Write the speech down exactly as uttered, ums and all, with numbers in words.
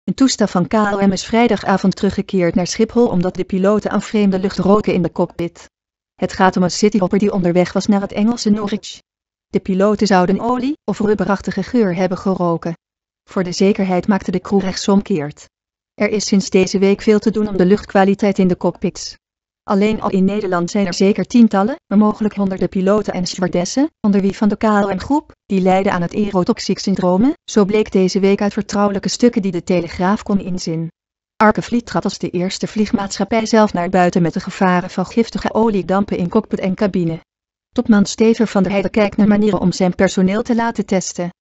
Een toestel van K L M is vrijdagavond teruggekeerd naar Schiphol omdat de piloten aan vreemde lucht roken in de cockpit. Het gaat om een cityhopper die onderweg was naar het Engelse Norwich. De piloten zouden olie of rubberachtige geur hebben geroken. Voor de zekerheid maakte de crew rechtsomkeert. Er is sinds deze week veel te doen om de luchtkwaliteit in de cockpits. Alleen al in Nederland zijn er zeker tientallen, maar mogelijk honderden piloten en stewardessen, onder wie van de K L M-groep, die lijden aan het aerotoxiek syndroom, zo bleek deze week uit vertrouwelijke stukken die de Telegraaf kon inzien. Arkefleet trad als de eerste vliegmaatschappij zelf naar buiten met de gevaren van giftige oliedampen in cockpit en cabine. Topman Stever van der Heijden kijkt naar manieren om zijn personeel te laten testen.